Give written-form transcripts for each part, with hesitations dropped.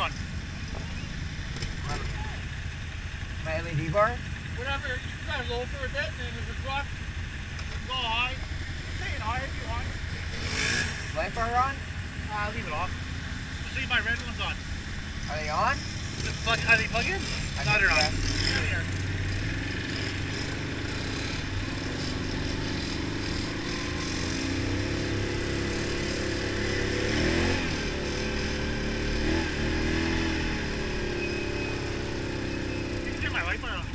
one. My LED bar? Whatever, you can kind of low for a bit, and then if it's rough, you can go high. Stay it high if you want. Light bar on? Leave it off. Just leave my red ones on. Are they on? Are they plug in? No, they're not. Yeah. Here. You can get my light bar on.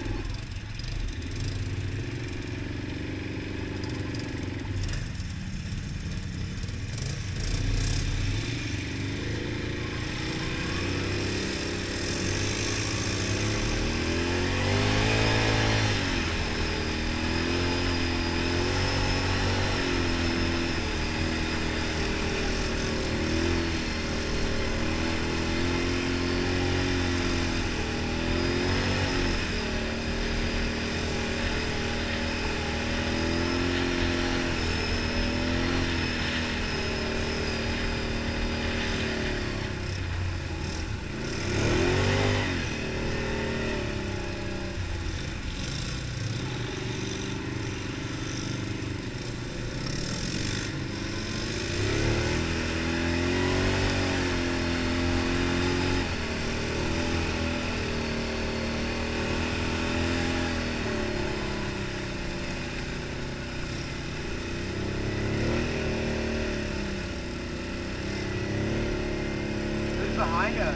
Who's behind us?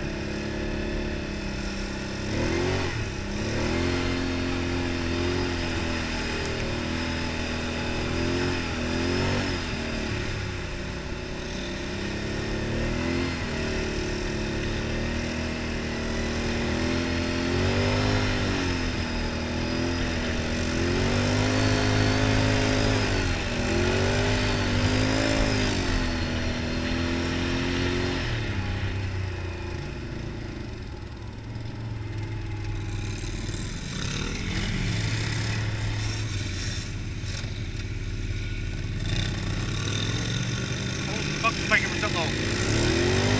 Fuck, just making myself low.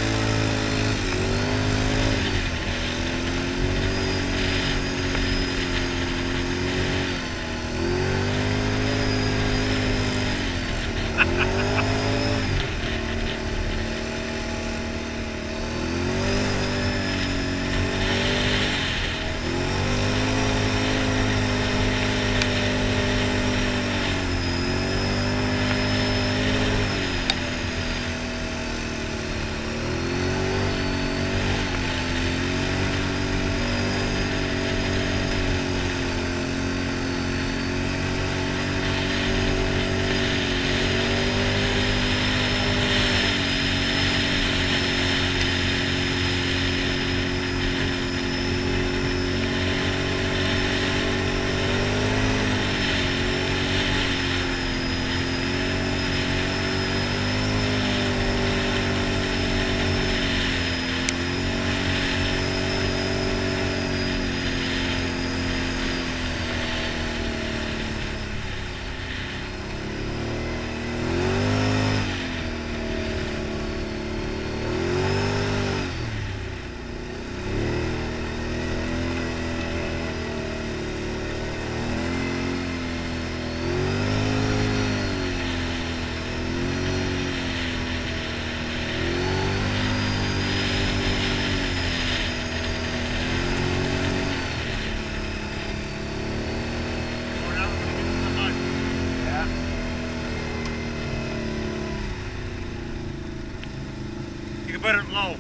Put it low.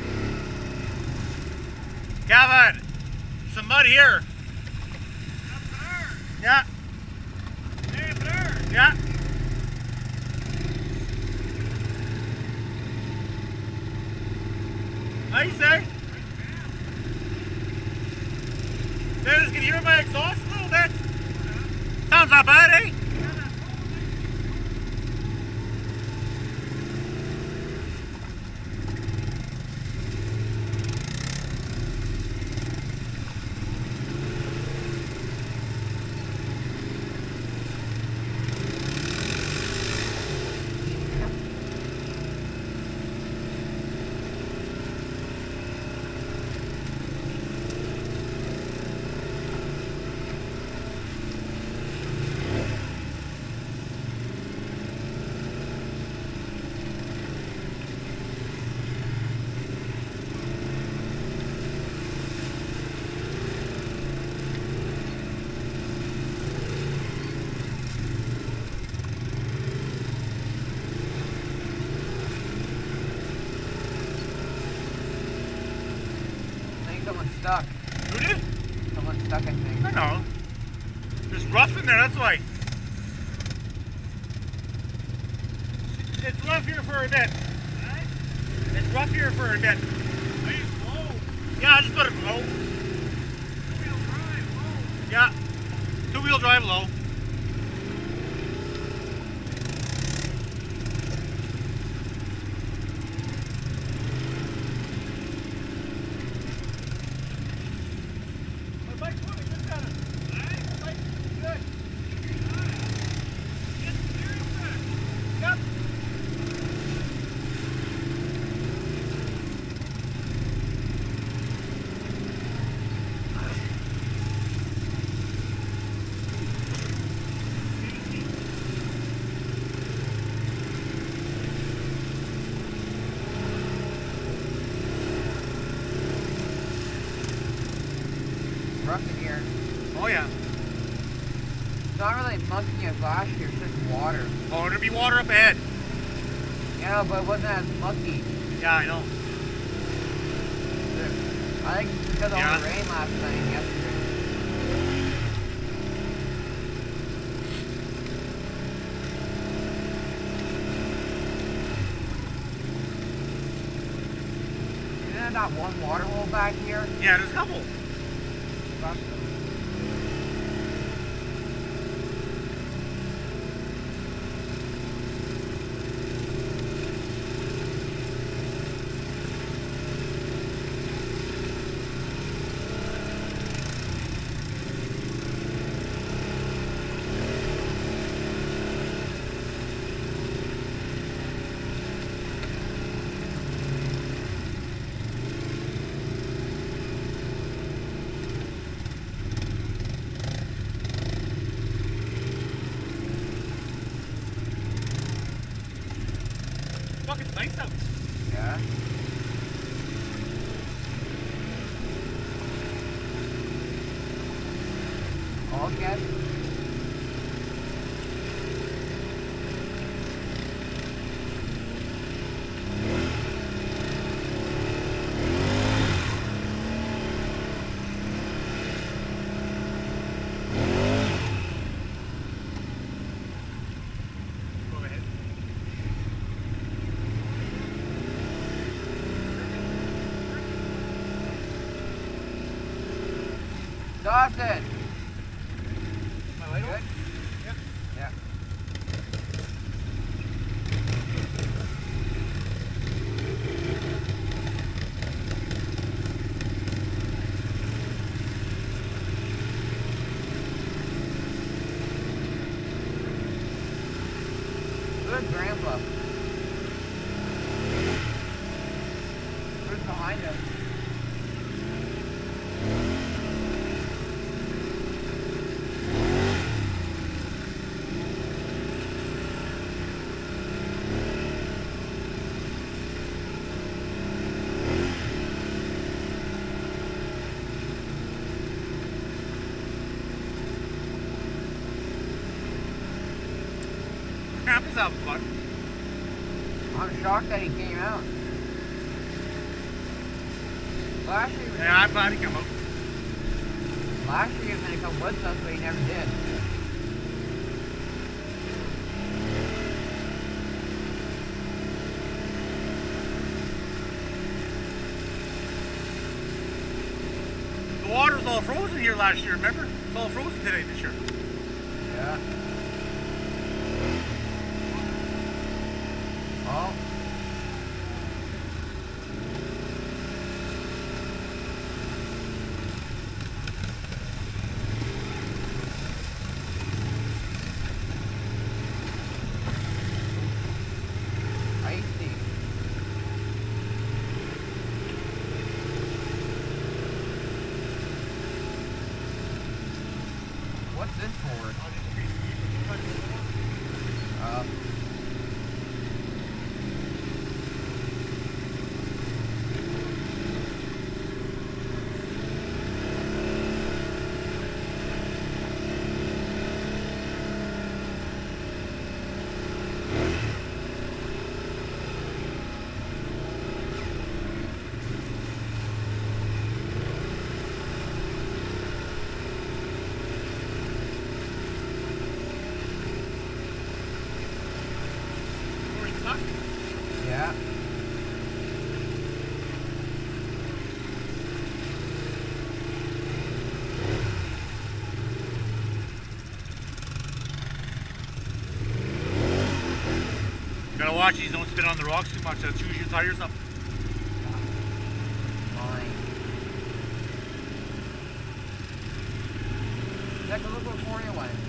Gavin, some mud here. Yeah. Yeah. How you say? Dennis, can you hear my exhaust a little bit? Sounds not bad, eh? someone stuck. Who did? Someone stuck, I think. I know. There's rough in there, that's why. It's rough here for a bit. It's rough here for a bit. Yeah, I just put it low. Two-wheel drive low. Yeah. Two-wheel drive low. My bike's moving, just got it. My bike's good. Yep. Rough in here. Oh yeah. It's not really mucky as last year, it's just water. Oh, there'll be water up ahead. Yeah, but it wasn't as mucky. Yeah, I know. I think it's because of all the Yeah. rain last night and yesterday. Isn't there not one water hole back here? Yeah, there's a couple. Fuck, it's nice out. Yeah. All gas. Go ahead. Dawson! My light Good? on? Yeah. Yeah. Good grandpa. Who's behind us? Crap is having fun. I'm shocked that he came out. Last year, Yeah, I'm glad he came out. last year he was going to come with us, but he never did. The water's all frozen here last year, remember? It's all frozen today this year. Yeah. Oh. Icy. What's this for? watch these, don't spin on the rocks too much, that'll chew your tires up. Fine. Jack, look what 4 you went.